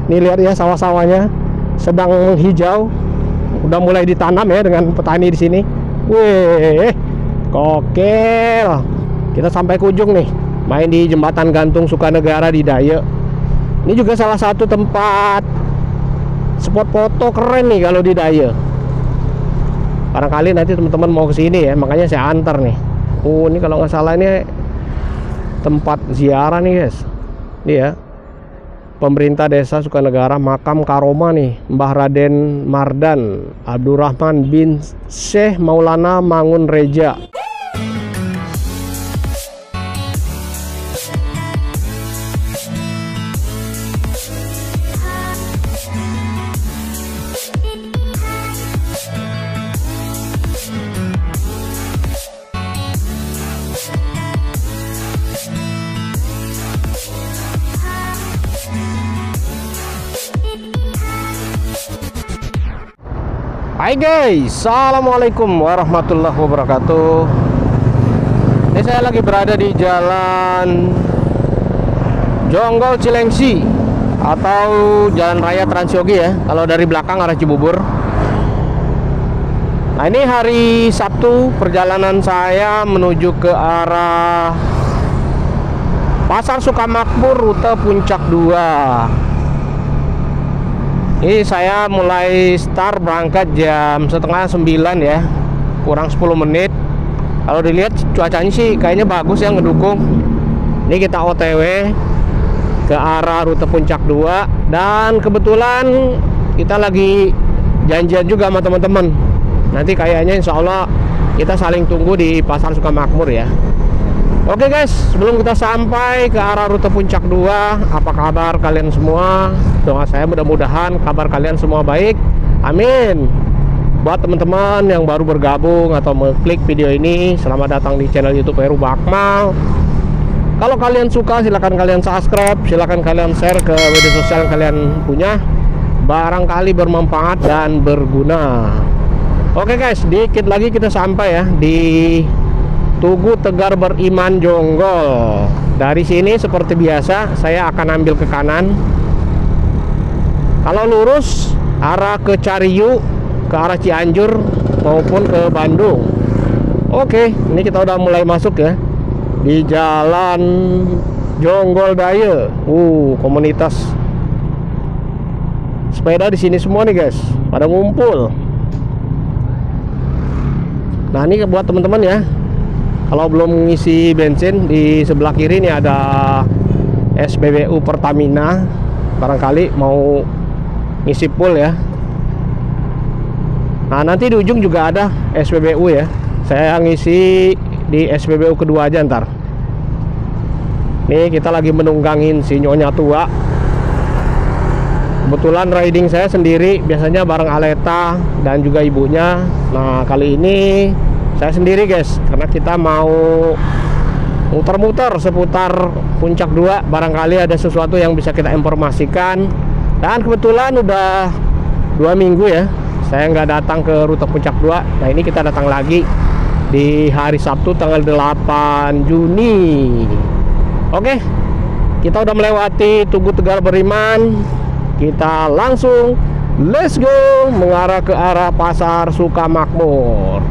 Nih lihat ya, sawah-sawahnya sedang hijau, udah mulai ditanam ya dengan petani di sini. Wih, gokil. Kita sampai ke ujung nih, main di jembatan gantung Sukanegara di Daye. Ini juga salah satu tempat spot foto keren nih kalau di Daye. Barangkali nanti teman-teman mau ke sini ya, makanya saya antar nih. Ini kalau nggak salah ini tempat ziarah nih guys. Ini ya, pemerintah desa Sukanegara, makam Karoma nih, Mbah Raden Mardan Abdurrahman bin Syekh Maulana Mangun Reja. Hai guys, assalamualaikum warahmatullahi wabarakatuh. Ini saya lagi berada di jalan Jonggol Cilengsi atau Jalan Raya Transyogi ya, kalau dari belakang arah Cibubur. Nah, ini hari Sabtu, perjalanan saya menuju ke arah Pasar Sukamakmur, rute Puncak 2. Ini saya mulai start berangkat jam setengah 9 ya, kurang 10 menit. Kalau dilihat cuacanya sih kayaknya bagus ya, ngedukung. Ini kita OTW ke arah rute Puncak 2. Dan kebetulan kita lagi janjian juga sama teman-teman. Nanti kayaknya insya Allah kita saling tunggu di Pasar Sukamakmur ya. Oke guys, sebelum kita sampai ke arah rute Puncak 2, apa kabar kalian semua? Doa saya mudah-mudahan kabar kalian semua baik. Amin. Buat teman-teman yang baru bergabung atau mengklik video ini, selamat datang di channel YouTube Heru Bakmal. Kalau kalian suka, silahkan kalian subscribe, silahkan kalian share ke media sosial yang kalian punya. Barangkali bermanfaat dan berguna. Oke guys, dikit lagi kita sampai ya di Tugu Tegar Beriman Jonggol. Dari sini seperti biasa saya akan ambil ke kanan. Kalau lurus arah ke Cariu, ke arah Cianjur maupun ke Bandung. Oke, ini kita udah mulai masuk ya di Jalan Jonggol Daye. Komunitas sepeda di sini semua nih guys, pada ngumpul. Nah, ini buat teman-teman ya, kalau belum ngisi bensin, di sebelah kiri ini ada SPBU Pertamina. Barangkali mau ngisi full ya. Nah, nanti di ujung juga ada SPBU ya. Saya ngisi di SPBU kedua aja ntar. Nih kita lagi menunggangin si nyonya tua. Kebetulan riding saya sendiri, biasanya bareng Aleta dan juga ibunya. Nah, kali ini saya sendiri guys, karena kita mau muter-muter seputar Puncak 2. Barangkali ada sesuatu yang bisa kita informasikan. Dan kebetulan udah 2 minggu ya saya nggak datang ke rute Puncak 2. Nah, ini kita datang lagi di hari Sabtu tanggal 8 Juni. Oke, kita udah melewati Tugu Tegar Beriman. Kita langsung let's go mengarah ke arah Pasar Sukamakmur.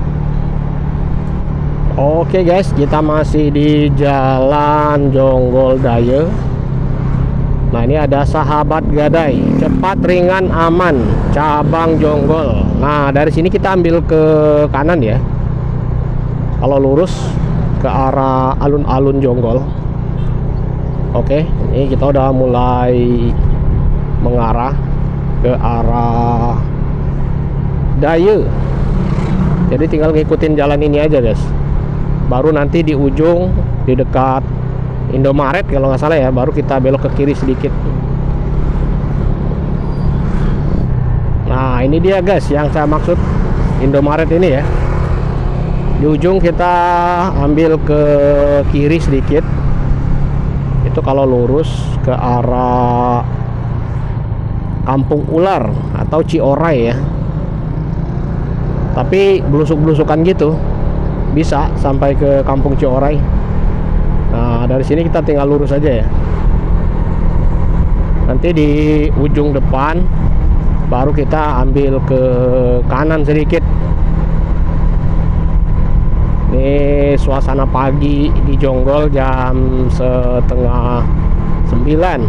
Oke guys, kita masih di Jalan Jonggol Daye. Nah, ini ada Sahabat Gadai, cepat ringan aman, cabang Jonggol. Nah, dari sini kita ambil ke kanan ya. Kalau lurus ke arah alun-alun Jonggol. Oke, ini kita udah mulai mengarah ke arah Daye. Jadi tinggal ngikutin jalan ini aja guys. Baru nanti di ujung, di dekat Indomaret kalau nggak salah ya, baru kita belok ke kiri sedikit. Nah, ini dia guys yang saya maksud, Indomaret ini ya. Di ujung kita ambil ke kiri sedikit. Itu kalau lurus ke arah Kampung Ular atau Cioray ya. Tapi belusuk-belusukan gitu, bisa sampai ke Kampung Cioray. Nah, dari sini kita tinggal lurus aja ya. Nanti di ujung depan baru kita ambil ke kanan sedikit. Ini suasana pagi di Jonggol jam setengah 9.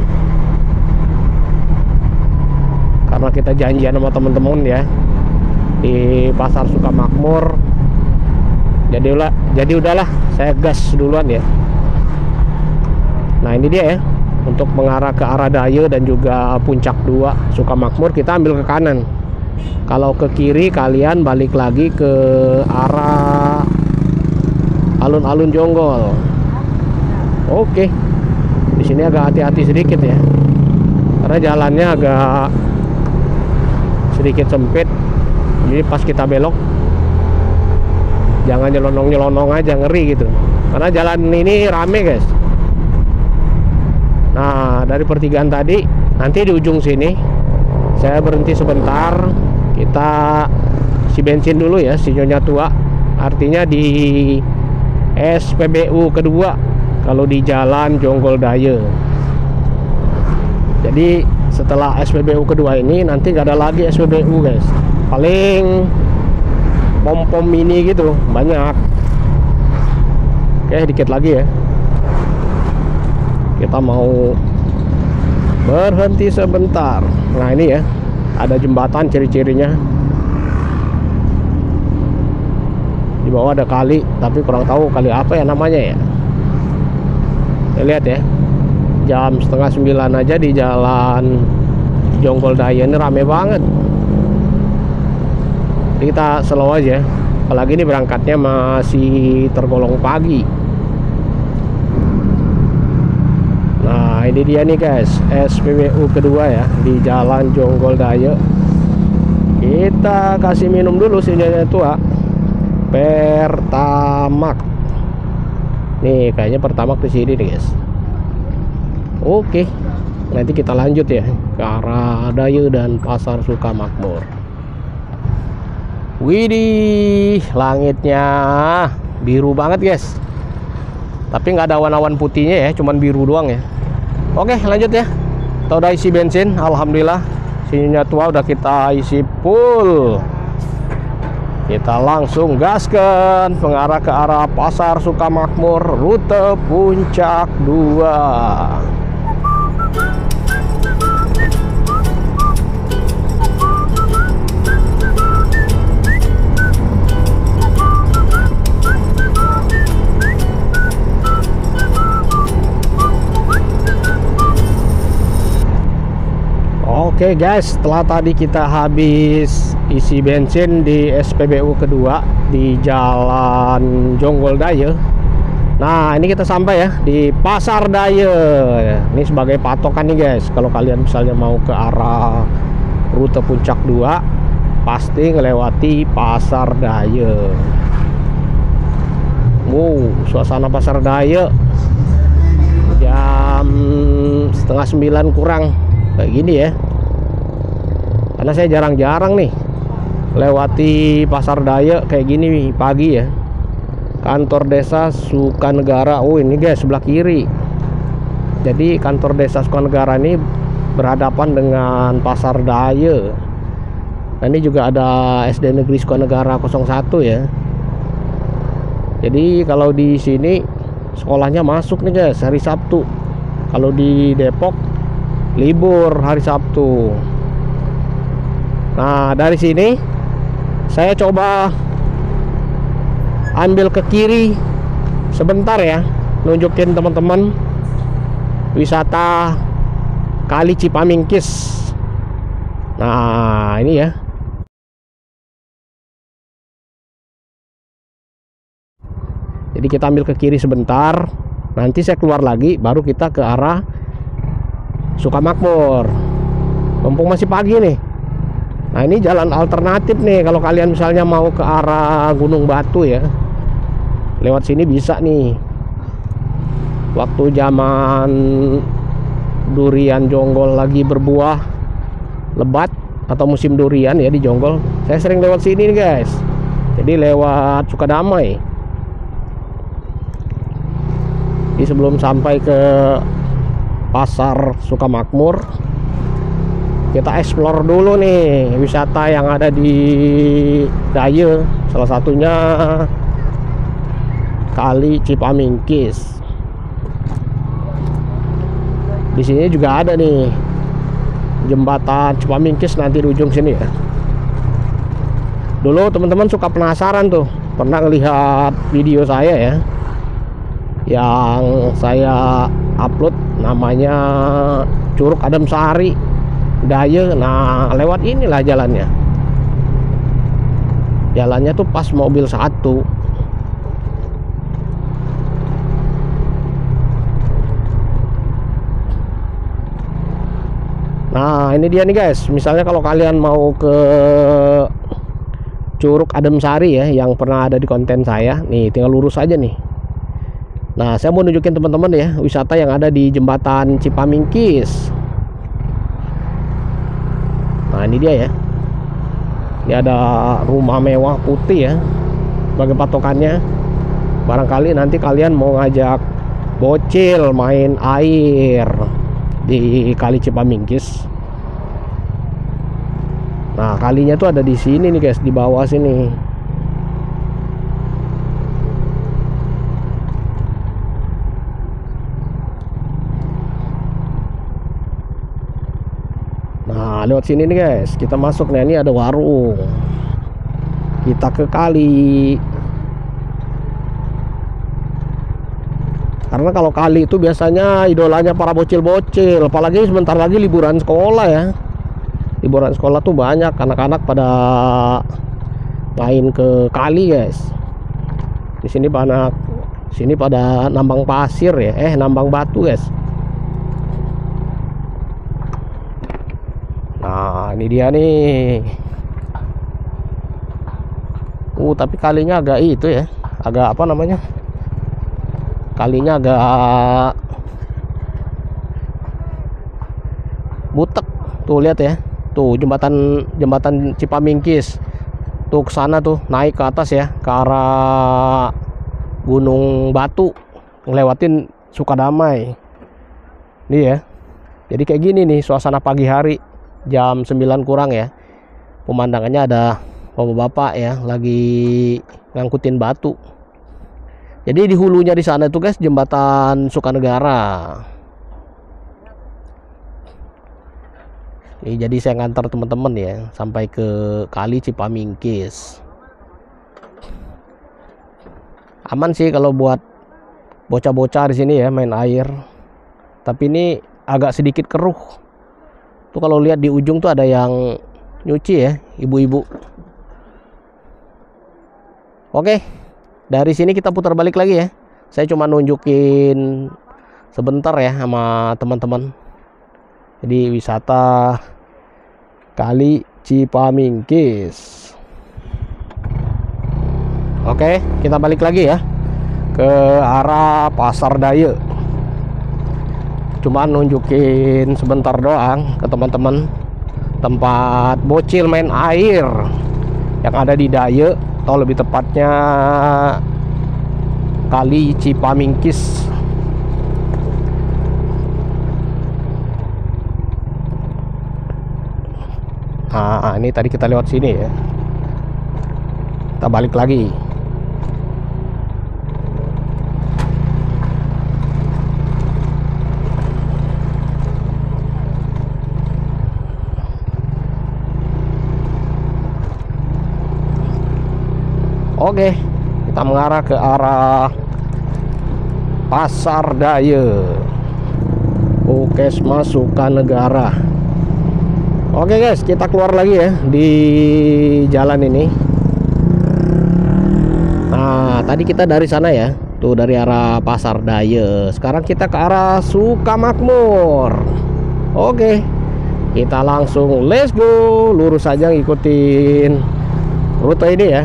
Karena kita janjian sama temen-temen ya di Pasar Sukamakmur. Jadi udahlah, saya gas duluan ya. Nah, ini dia ya. Untuk mengarah ke arah Daya dan juga Puncak 2 Sukamakmur, kita ambil ke kanan. Kalau ke kiri kalian balik lagi ke arah alun-alun Jonggol. Oke. Di sini agak hati-hati sedikit ya. Karena jalannya agak sedikit sempit. Jadi pas kita belok jangan nyelonong-nyelonong aja, ngeri gitu. Karena jalan ini rame, guys. Nah, dari pertigaan tadi, nanti di ujung sini saya berhenti sebentar. Kita isi bensin dulu ya, si Nyonya Tua. Artinya di SPBU kedua kalau di jalan Jonggol Daya. Jadi setelah SPBU kedua ini nanti nggak ada lagi SPBU, guys. Paling pom-pom mini gitu banyak. Oke, dikit lagi ya. Kita mau berhenti sebentar. Nah, ini ya, ada jembatan ciri-cirinya. Di bawah ada kali, tapi kurang tahu kali apa ya namanya ya. Kita lihat ya, jam setengah 9 aja di jalan Jonggol Daya ini rame banget. Jadi kita slow aja, apalagi ini berangkatnya masih tergolong pagi. Nah, ini dia nih guys, SPBU kedua ya di jalan Jonggol Daya. Kita kasih minum dulu si Nyonya Tua. Pertamak. Nih kayaknya Pertamak di sini nih guys. Oke, nanti kita lanjut ya ke arah Daya dan Pasar Sukamakmur. Widih, langitnya biru banget guys. Tapi nggak ada awan-awan putihnya ya, cuman biru doang ya. Oke, lanjut ya. Kita udah isi bensin, alhamdulillah. Sininya Tua udah kita isi full. Kita langsung gaskan mengarah ke arah Pasar Sukamakmur, rute Puncak 2. Oke guys, setelah tadi kita habis isi bensin di SPBU kedua di jalan Jonggol Daya. Nah, ini kita sampai ya di Pasar Daya. Ini sebagai patokan nih guys, kalau kalian misalnya mau ke arah rute Puncak 2 pasti ngelewati Pasar Daya. Wow, suasana Pasar Daya jam setengah 9 kurang kayak gini ya. Karena saya jarang-jarang nih lewati Pasar Daya kayak gini pagi ya. Kantor Desa Sukanegara. Oh, ini guys sebelah kiri. Jadi kantor Desa Sukanegara ini berhadapan dengan Pasar Daya. Nah, ini juga ada SD Negeri Sukanegara 01 ya. Jadi kalau di sini sekolahnya masuk nih guys hari Sabtu. Kalau di Depok libur hari Sabtu. Nah, dari sini saya coba ambil ke kiri sebentar ya, nunjukin teman-teman wisata Kali Cipamingkis. Nah, ini ya. Jadi kita ambil ke kiri sebentar, nanti saya keluar lagi baru kita ke arah Sukamakmur. Mumpung masih pagi nih. Nah, ini jalan alternatif nih kalau kalian misalnya mau ke arah Gunung Batu ya. Lewat sini bisa nih. Waktu zaman durian Jonggol lagi berbuah lebat atau musim durian ya di Jonggol, saya sering lewat sini nih guys. Jadi lewat Sukadamai. Jadi sebelum sampai ke Pasar Sukamakmur, Kita explore dulu nih wisata yang ada di Daye. Salah satunya Kali Cipamingkis. Di sini juga ada nih jembatan Cipamingkis nanti di ujung sini ya. Dulu teman-teman suka penasaran tuh, pernah ngelihat video saya ya, yang saya upload namanya Curug Adem Sari Daye. Nah, lewat inilah jalannya. Jalannya tuh pas mobil satu. Nah, ini dia nih guys. Misalnya kalau kalian mau ke Curug Adem Sari ya, yang pernah ada di konten saya, nih tinggal lurus aja nih. Nah, saya mau nunjukin teman-teman ya wisata yang ada di jembatan Cipamingkis. Nah, ini dia ya. Ini ada rumah mewah putih ya sebagai patokannya. Barangkali nanti kalian mau ngajak bocil main air di Kali Cipamingkis. Nah, kalinya tuh ada di sini nih guys, di bawah sini. Nah, lewat sini nih guys, kita masuk nih. Ini ada warung. Kita ke kali. Karena kalau kali itu biasanya idolanya para bocil-bocil, apalagi sebentar lagi liburan sekolah ya. Liburan sekolah tuh banyak anak-anak pada main ke kali guys. Di sini pada nambang pasir ya, nambang batu guys. Nah, ini dia nih. Tapi kalinya agak itu ya, agak apa namanya? Kalinya agak butek. Tuh lihat ya. Tuh jembatan Cipamingkis. Tuh ke sana tuh, naik ke atas ya, ke arah Gunung Batu, ngelewatin Sukadamai. Nih ya. Jadi kayak gini nih suasana pagi hari jam 9 kurang ya. Pemandangannya ada bapak-bapak ya lagi ngangkutin batu. Jadi di hulunya di sana itu guys jembatan Sukanegara. Jadi saya ngantar teman-teman ya sampai ke Kali Cipamingkis. Aman sih kalau buat bocah-bocah di sini ya main air. Tapi ini agak sedikit keruh. Tuh kalau lihat di ujung tuh ada yang nyuci ya, ibu-ibu. Oke. Dari sini kita putar balik lagi ya. Saya cuma nunjukin sebentar ya sama teman-teman. Jadi wisata Kali Cipamingkis. Oke, kita balik lagi ya ke arah Pasar Daye. Cuma nunjukin sebentar doang ke teman-teman tempat bocil main air yang ada di Daye, atau lebih tepatnya Kali Cipamingkis. Nah, ini tadi kita lewat sini ya. Kita balik lagi. Oke, kita mengarah ke arah Pasar Daye, Puskesmas Sukanegara. Oke guys, kita keluar lagi ya di jalan ini. Nah, tadi kita dari sana ya, tuh dari arah Pasar Daye. Sekarang kita ke arah Sukamakmur. Oke, kita langsung let's go, lurus aja ngikutin rute ini ya.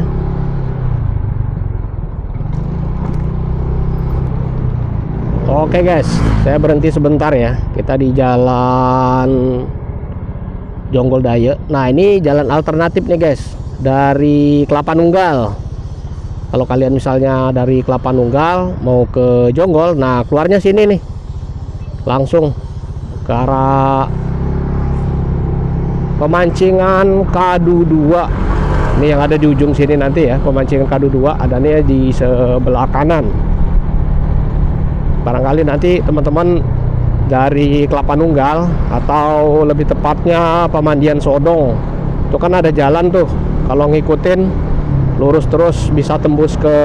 Oke guys, saya berhenti sebentar ya. Kita di jalan Jonggol Daye. Nah, ini jalan alternatif nih guys, dari Kelapa Nunggal. Kalau kalian misalnya dari Kelapa Nunggal mau ke Jonggol, nah keluarnya sini nih, langsung ke arah pemancingan Kadu 2. Ini yang ada di ujung sini nanti ya, pemancingan Kadu 2 adanya di sebelah kanan. Barangkali nanti teman-teman dari Kelapa Nunggal atau lebih tepatnya Pemandian Sodong, itu kan ada jalan tuh, kalau ngikutin lurus terus bisa tembus ke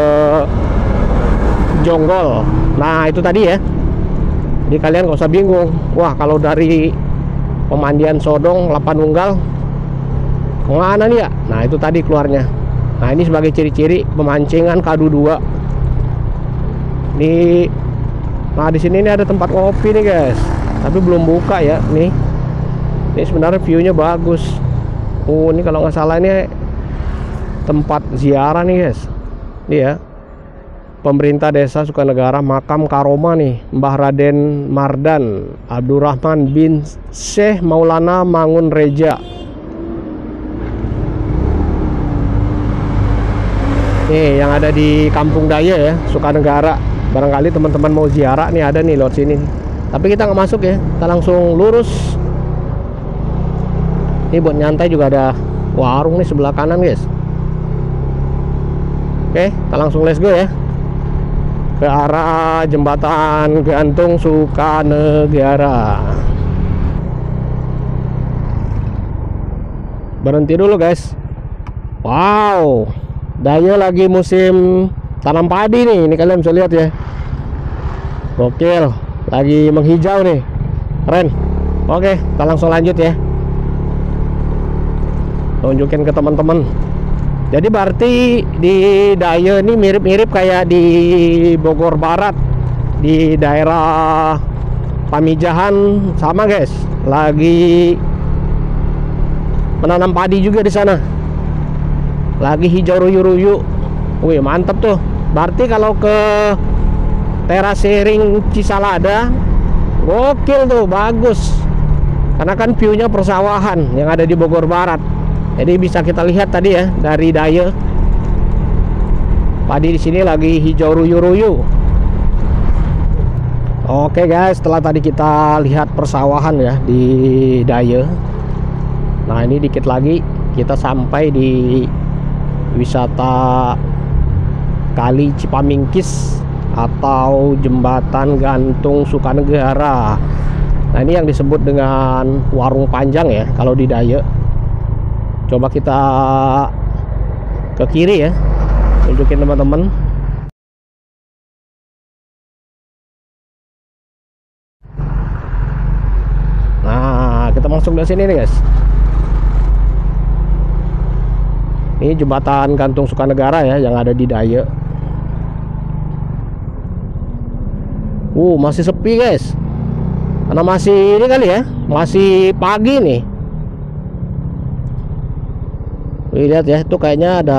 Jonggol. Nah itu tadi ya, jadi kalian gak usah bingung, wah kalau dari Pemandian Sodong Kelapa Nunggal kemana nih ya. Nah itu tadi keluarnya. Nah ini sebagai ciri-ciri pemancingan Kadu 2 nih. Nah di sini ini ada tempat kopi nih guys, tapi belum buka ya. Nih ini sebenarnya viewnya bagus. Ini kalau nggak salah ini tempat ziarah nih guys. Ini ya, pemerintah desa Sukanegara, makam Karoma nih, Mbah Raden Mardan Abdurrahman bin Syekh Maulana Mangun Reja. Nih yang ada di Kampung Daya ya, Sukanegara. Barangkali teman-teman mau ziarah nih, ada nih lewat sini. Tapi kita nggak masuk ya, kita langsung lurus. Ini buat nyantai juga ada warung nih sebelah kanan guys. Oke, kita langsung let's go ya, ke arah jembatan gantung Sukanegara. Berhenti dulu guys. Wow, Daya lagi musim tanam padi nih, ini kalian bisa lihat ya. Gokil, lagi menghijau nih, keren. Oke, kita langsung lanjut ya, tunjukin ke teman-teman. Jadi berarti di Daya ini mirip-mirip kayak di Bogor Barat, di daerah Pamijahan sama guys, lagi menanam padi juga di sana. Lagi hijau ruyu-ruyu. Wih mantep tuh. Berarti kalau ke terasering Cisalada, gokil tuh, bagus. Karena kan viewnya persawahan yang ada di Bogor Barat. Jadi bisa kita lihat tadi ya dari Daya. Padi di sini lagi hijau ruyu-ruyu. Oke guys, setelah tadi kita lihat persawahan ya di Daya. Nah ini dikit lagi kita sampai di wisata Kali Cipamingkis atau Jembatan Gantung Sukanegara. Nah ini yang disebut dengan warung panjang ya kalau di Daya. Coba kita ke kiri ya, tunjukin teman-teman. Nah kita masuk dari sini nih guys. Ini jembatan gantung Sukanegara ya yang ada di Daya. Masih sepi guys, karena masih ini kali ya, masih pagi nih. Lihat ya, itu kayaknya ada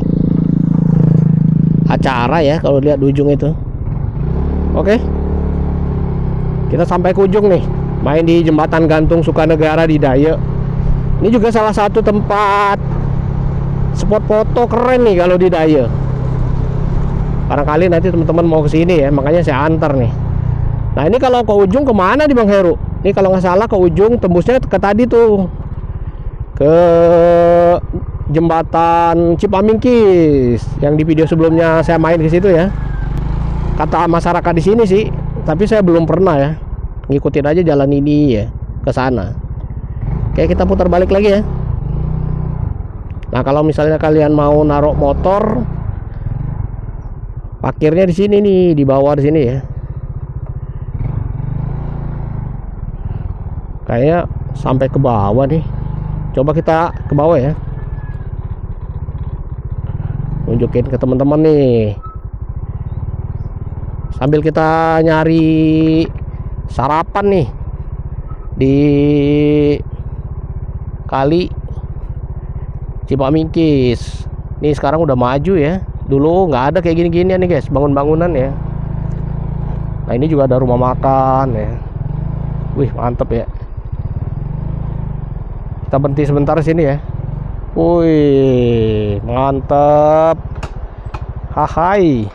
acara ya kalau lihat di ujung itu. Oke, kita sampai ke ujung nih, main di jembatan gantung Sukanegara di Daya. Ini juga salah satu tempat spot foto keren nih kalau di Daya. Barangkali nanti teman-teman mau ke sini ya, makanya saya antar nih. Nah ini kalau ke ujung kemana di Bang Heru? Ini kalau nggak salah ke ujung tembusnya ke tadi tuh, ke jembatan Cipamingkis yang di video sebelumnya saya main ke situ ya. Kata masyarakat di sini sih, tapi saya belum pernah ya. Ngikutin aja jalan ini ya ke sana. Oke, kita putar balik lagi ya. Nah kalau misalnya kalian mau naruh motor, parkirnya di sini nih, di bawah di sini ya. Kayaknya sampai ke bawah nih. Coba kita ke bawah ya. Tunjukin ke teman-teman nih. Sambil kita nyari sarapan nih di Kali Cipamingkis. Nih sekarang udah maju ya. Dulu nggak ada kayak gini-gini nih guys, bangun-bangunan ya. Nah ini juga ada rumah makan ya. Wih mantep ya. Kita berhenti sebentar sini ya. Wih mantep. Hai.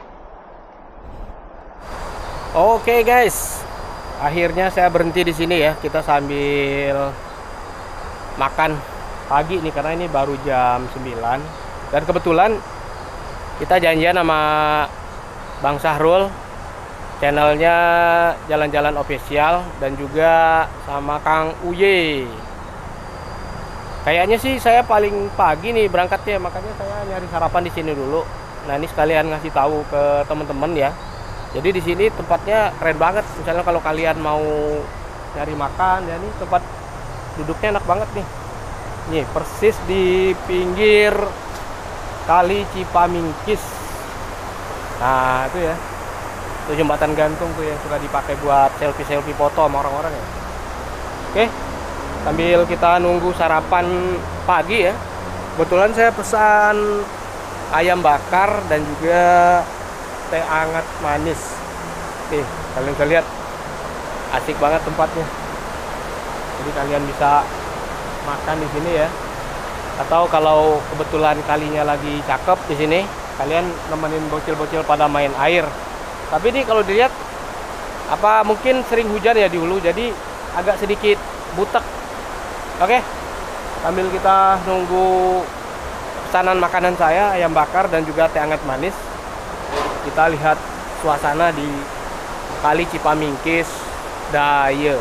Oke guys, akhirnya saya berhenti di sini ya. Kita sambil makan pagi nih karena ini baru jam 9. Dan kebetulan kita janjian sama Bang Sahrul, channelnya Jalan-Jalan Official, dan juga sama Kang Uye. Kayaknya sih saya paling pagi nih berangkatnya, makanya saya nyari sarapan di sini dulu. Nah, ini sekalian ngasih tahu ke teman-teman ya. Jadi di sini tempatnya keren banget. Misalnya kalau kalian mau nyari makan, ya ini tempat duduknya enak banget nih. Nih, persis di pinggir Kali Cipamingkis. Nah, itu ya. Itu jembatan gantung tuh yang suka dipakai buat selfie-selfie foto sama orang-orang ya. Oke. Sambil kita nunggu sarapan pagi ya. Kebetulan saya pesan ayam bakar dan juga teh hangat manis. Nih, kalian bisa lihat asik banget tempatnya. Jadi kalian bisa makan di sini ya. Atau kalau kebetulan kalinya lagi cakep di sini, kalian nemenin bocil-bocil pada main air. Tapi ini kalau dilihat apa mungkin sering hujan ya di hulu, jadi agak sedikit butek. Oke, sambil kita nunggu pesanan makanan saya, ayam bakar dan juga teh hangat manis, kita lihat suasana di Kali Cipamingkis Daya.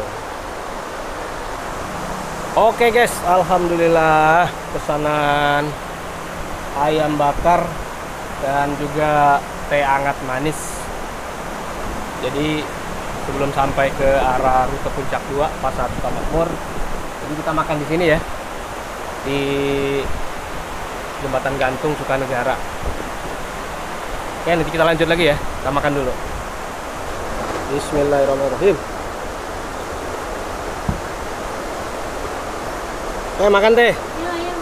Oke guys, alhamdulillah pesanan ayam bakar dan juga teh hangat manis. Jadi sebelum sampai ke arah rute Puncak 2 Pasar Sukamakmur, jadi kita makan di sini ya, di jembatan gantung Sukanegara. Oke, nanti kita lanjut lagi ya. Kita makan dulu. Bismillahirrahmanirrahim. Makan teh. Iya, iya.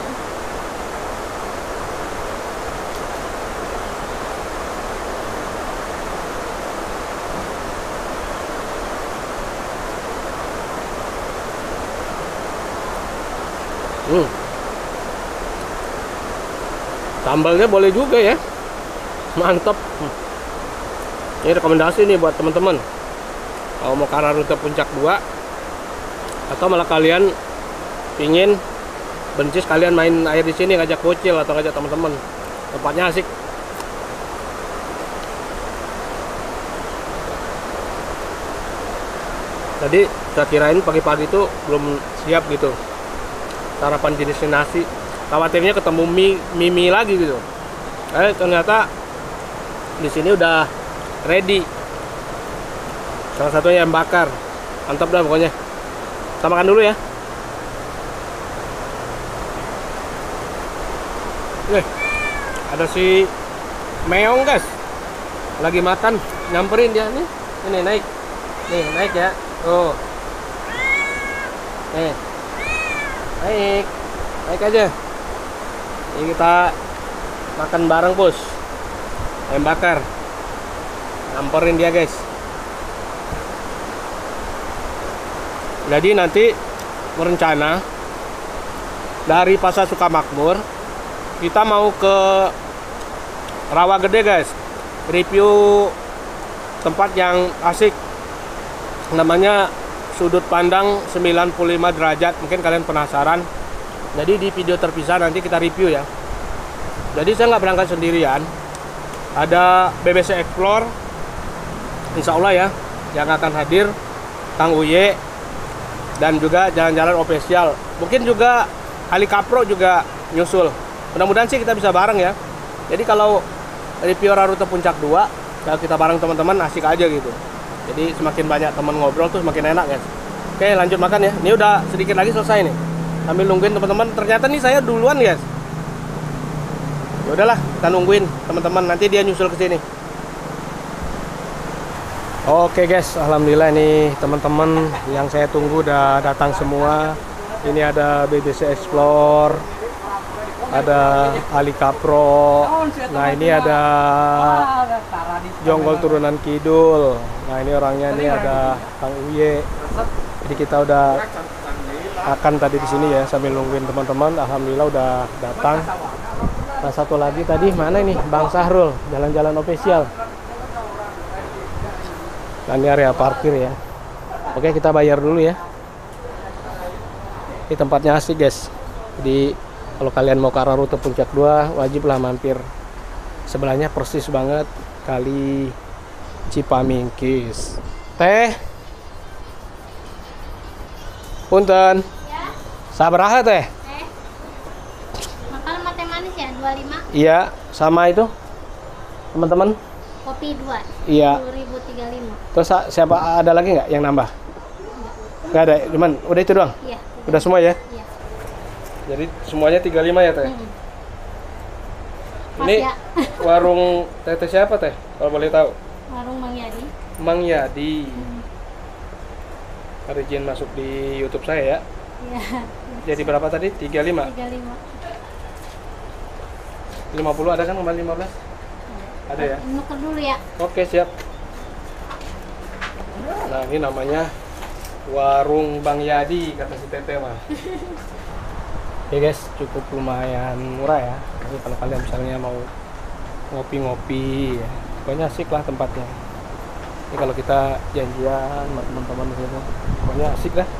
Sambalnya boleh juga ya, mantap. Ini rekomendasi nih buat teman-teman kalau mau ke arah rute Puncak 2, atau malah kalian pingin bencis kalian main air di sini, ngajak bocil atau ngajak teman-teman, tempatnya asik. Tadi saya kirain pagi-pagi itu belum siap gitu sarapan jenisnya nasi, khawatirnya ketemu mie lagi gitu. Ternyata di sini udah ready. Salah satunya ayam bakar, mantap dah pokoknya. Kita makan dulu ya. Nih, ada si Meong guys, lagi makan, nyamperin dia nih. Ini naik, nih naik ya. Tuh, nih naik aja. Ini kita makan bareng bos, ayam bakar, nyamperin dia guys. Jadi nanti berencana dari Pasar Sukamakmur kita mau ke Rawagede guys, review tempat yang asik, namanya Sudut Pandang 95 Derajat. Mungkin kalian penasaran. Jadi di video terpisah nanti kita review ya. Jadi saya nggak berangkat sendirian, ada BBC Explore insya Allah ya yang akan hadir, Kang Uye, dan juga Jalan-Jalan Official. Mungkin juga Ali Kapro juga nyusul. Mudah-mudahan sih kita bisa bareng ya. Jadi kalau review rute Puncak 2, kalau kita bareng teman-teman asik aja gitu. Jadi semakin banyak teman ngobrol tuh semakin enak guys. Oke, lanjut makan ya. Ini udah sedikit lagi selesai nih. Sambil nungguin teman-teman. Ternyata nih saya duluan guys. Ya udahlah, kita nungguin teman-teman. Nanti dia nyusul ke sini. Oke guys, alhamdulillah ini teman-teman yang saya tunggu udah datang semua. Ini ada BBC Explore, ada Ali Kapro, nah ini ada Jonggol Turunan Kidul, nah ini orangnya ini ada Kang Uye. Jadi kita udah akan tadi di sini ya sambil nungguin teman-teman. Alhamdulillah udah datang. Nah satu lagi tadi mana nih Bang Sahrul, Jalan-Jalan Official. Nah ini area parkir ya. Oke kita bayar dulu ya. Ini tempatnya asik guys. Jadi kalau kalian mau ke arah rute Puncak 2 wajiblah mampir. Sebelahnya persis banget Kali Cipamingkis. Teh punten. Ya. Sabaraha teh? Makan teh manis ya 25. Iya, sama itu. Teman-teman. Kopi 2. Iya. 10.035. Terus siapa ada lagi nggak yang nambah? Nggak ada, cuman udah itu doang. Iya. Udah semua ya? Iya. Jadi semuanya 35 ya teh? Pas Ini ya. warung teh siapa teh? Kalau boleh tahu? Warung Mang Yadi. Mang Yadi. Ada izin masuk di YouTube saya ya. Iya. Jadi berapa tadi? 35. 35. 50 ada kan kembali 15? Ada ya? Nuker dulu ya. Oke, siap. Nah, ini namanya Warung Bang Yadi kata si Tete mah. Oke guys, cukup lumayan murah ya. Jadi kalau kalian misalnya mau ngopi-ngopi ya, pokoknya asik lah tempatnya. Ini kalau kita janjian sama teman-teman di sini, pokoknya asik lah.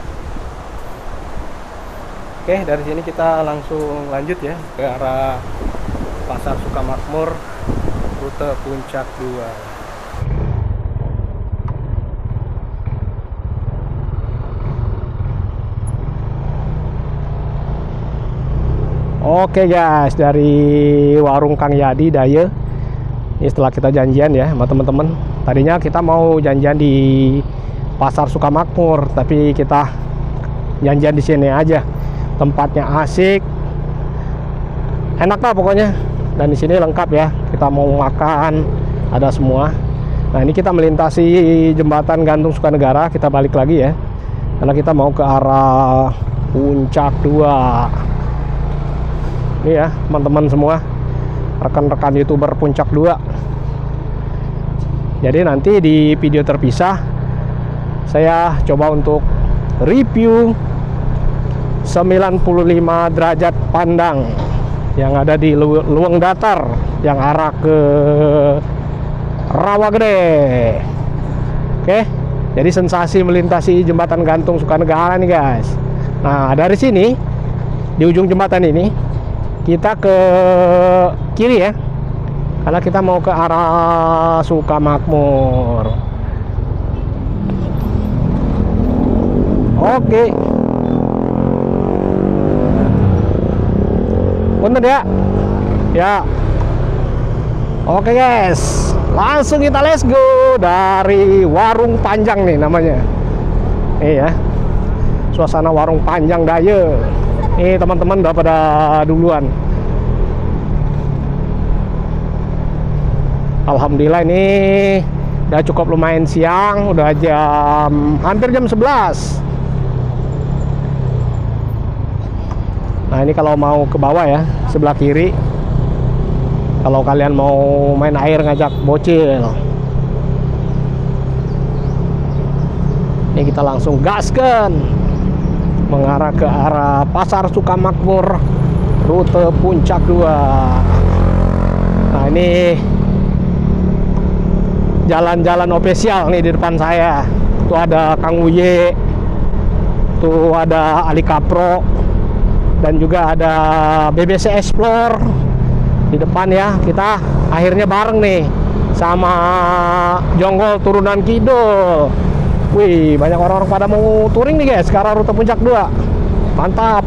Oke, dari sini kita langsung lanjut ya ke arah Pasar Sukamakmur, rute Puncak 2. Oke guys, dari warung Kang Yadi Daya. Ini setelah kita janjian ya sama teman-teman. Tadinya kita mau janjian di Pasar Sukamakmur, tapi kita janjian di sini aja. Tempatnya asik, enak lah pokoknya. Dan di sini lengkap ya. Kita mau makan, ada semua. Nah ini kita melintasi jembatan gantung Sukanegara. Kita balik lagi ya, karena kita mau ke arah Puncak 2. Ini ya teman-teman semua, rekan-rekan YouTuber Puncak 2. Jadi nanti di video terpisah saya coba untuk review 95 derajat pandang yang ada di Luweng Datar yang arah ke Rawagede. Oke, jadi sensasi melintasi jembatan gantung Sukanegara nih guys. Nah dari sini di ujung jembatan ini kita ke kiri ya, karena kita mau ke arah Sukamakmur. Oke. Punten ya. Ya. Oke guys, langsung kita let's go dari Warung Panjang nih namanya. Ya. Suasana Warung Panjang Daya. Ini teman-teman udah pada duluan. Alhamdulillah ini udah cukup lumayan siang, udah hampir jam 11. Nah ini kalau mau ke bawah ya, sebelah kiri. Kalau kalian mau main air ngajak bocil. Ini kita langsung gaskan mengarah ke arah Pasar Sukamakmur, rute Puncak 2. Nah ini jalan-jalan official nih di depan saya. Tuh ada Kang Uye, tuh ada Ali Kapro, dan juga ada BBC Explore di depan ya. Kita akhirnya bareng nih sama Jonggol Turunan Kidul. Wih, banyak orang-orang pada mau touring nih guys, ke arah rute Puncak 2. Mantap.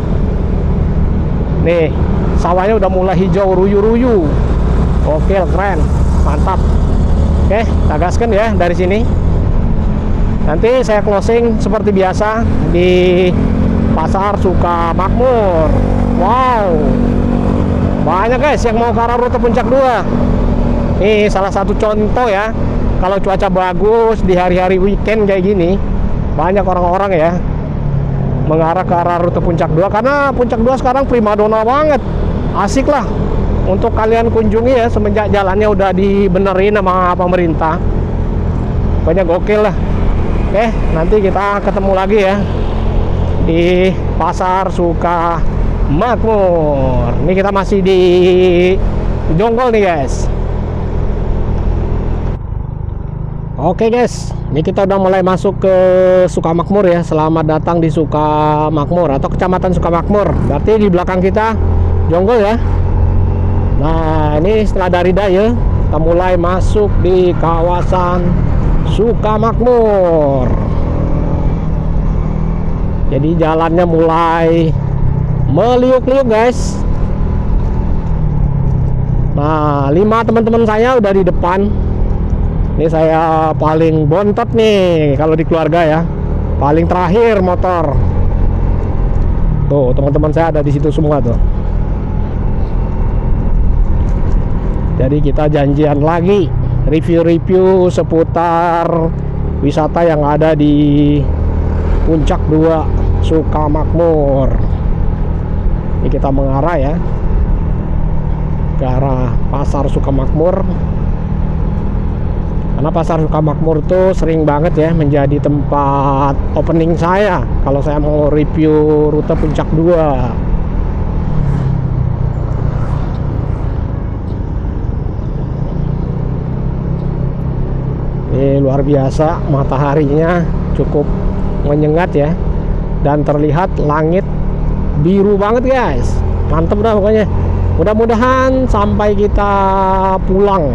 Nih, sawahnya udah mulai hijau ruyu-ruyu. Oke, keren. Mantap. Oke, kita gaskan ya dari sini. Nanti saya closing seperti biasa di Pasar Sukamakmur. Wow. Banyak guys yang mau ke arah rute Puncak 2. Ini salah satu contoh ya. Kalau cuaca bagus di hari-hari weekend kayak gini, banyak orang-orang ya mengarah ke arah rute Puncak 2, karena Puncak 2 sekarang primadona banget. Asik lah untuk kalian kunjungi ya, semenjak jalannya udah dibenerin sama pemerintah. Pokoknya gokil lah. Oke, nanti kita ketemu lagi ya di Pasar Sukamakmur. Ini kita masih di Jonggol nih guys. Oke guys, ini kita udah mulai masuk ke Sukamakmur ya. Selamat datang di Sukamakmur atau Kecamatan Sukamakmur. Berarti di belakang kita Jonggol ya. Nah, ini setelah dari Daya, kita mulai masuk di kawasan Sukamakmur. Jadi jalannya mulai meliuk-liuk guys. Nah, 5 teman-teman saya udah di depan. Ini saya paling bontot nih kalau di keluarga ya. Paling terakhir motor. Tuh, teman-teman saya ada di situ semua tuh. Jadi kita janjian lagi review-review seputar wisata yang ada di Puncak 2 Sukamakmur. Ini kita mengarah ya ke arah Pasar Sukamakmur. Karena Pasar Sukamakmur tuh sering banget ya menjadi tempat opening saya kalau saya mau review rute Puncak 2. Ini luar biasa, mataharinya cukup menyengat ya, dan terlihat langit biru banget guys. Mantep dah pokoknya. Mudah-mudahan sampai kita pulang.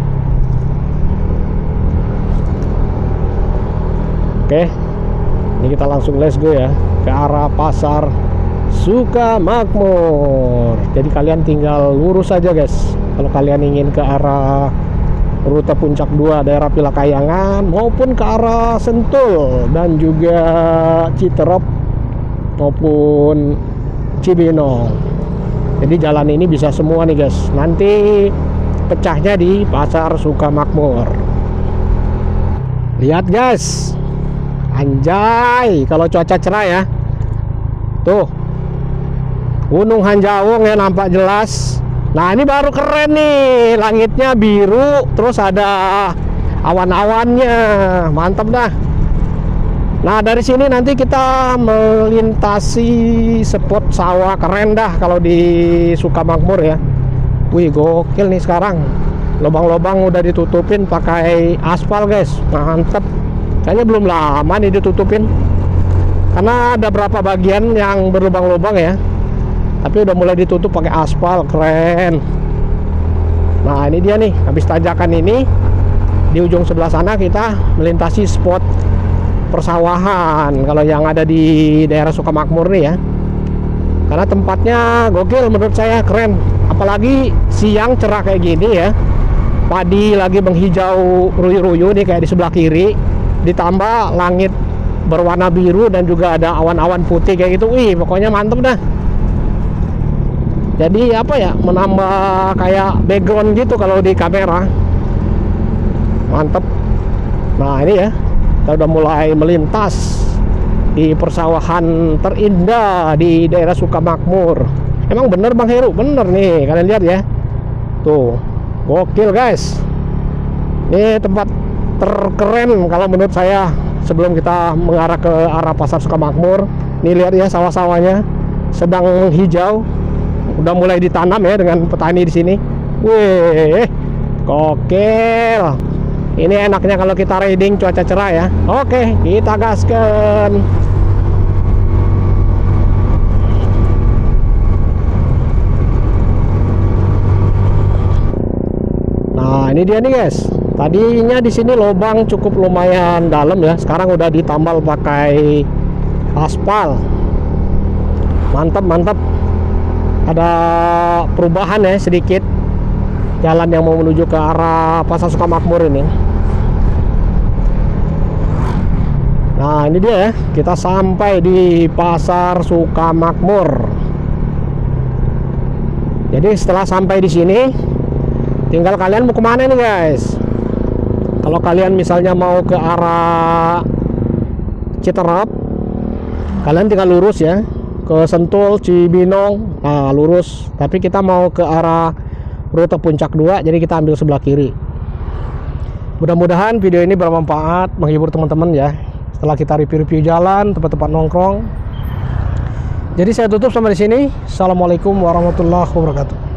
Oke, ini kita langsung let's go ya ke arah Pasar Sukamakmur. Jadi kalian tinggal lurus aja guys kalau kalian ingin ke arah rute Puncak 2 daerah Pilakayangan maupun ke arah Sentul dan juga Citerep maupun Cibinong. Jadi jalan ini bisa semua nih guys. Nanti pecahnya di Pasar Sukamakmur. Lihat guys, anjay kalau cuaca cerah ya. Tuh Gunung Hanjawong ya nampak jelas. Nah ini baru keren nih, langitnya biru terus ada awan-awannya, mantap dah. Nah dari sini nanti kita melintasi spot sawah keren dah kalau di Sukamakmur ya. Wih gokil nih sekarang, lubang-lubang udah ditutupin pakai aspal guys, mantep. Kayaknya belum lama nih ditutupin, karena ada berapa bagian yang berlubang-lubang ya, tapi udah mulai ditutup pakai aspal, keren. Nah ini dia nih, habis tanjakan ini di ujung sebelah sana kita melintasi spot persawahan kalau yang ada di daerah Sukamakmur nih ya. Karena tempatnya gokil menurut saya, keren. Apalagi siang cerah kayak gini ya, padi lagi menghijau ruyu-ruyu nih kayak di sebelah kiri, ditambah langit berwarna biru dan juga ada awan-awan putih kayak gitu. Wih pokoknya mantep dah. Jadi apa ya, menambah kayak background gitu kalau di kamera, mantep. Nah ini ya, kita udah mulai melintas di persawahan terindah di daerah Sukamakmur. Emang bener Bang Heru, bener nih, kalian lihat ya. Tuh gokil guys. Ini tempat terkeren kalau menurut saya sebelum kita mengarah ke arah Pasar Sukamakmur. Nih lihat ya, sawah-sawahnya sedang hijau, udah mulai ditanam ya dengan petani di sini. Wih, gokil. Ini enaknya kalau kita riding cuaca cerah ya. Oke, kita gaskan. Nah, ini dia nih guys. Tadinya di sini lubang cukup lumayan dalam ya. Sekarang udah ditambal pakai aspal. Mantap, mantap. Ada perubahan ya sedikit jalan yang mau menuju ke arah Pasar Sukamakmur ini. Nah ini dia ya, kita sampai di Pasar Sukamakmur. Jadi setelah sampai di sini, tinggal kalian mau kemana nih guys. Kalau kalian misalnya mau ke arah Citerep, kalian tinggal lurus ya ke Sentul, Cibinong. Nah lurus, tapi kita mau ke arah rute Puncak 2, jadi kita ambil sebelah kiri. Mudah-mudahan video ini bermanfaat, menghibur teman-teman ya. Setelah kita review-review jalan, tempat-tempat nongkrong. Jadi saya tutup sampai di sini. Assalamualaikum warahmatullahi wabarakatuh.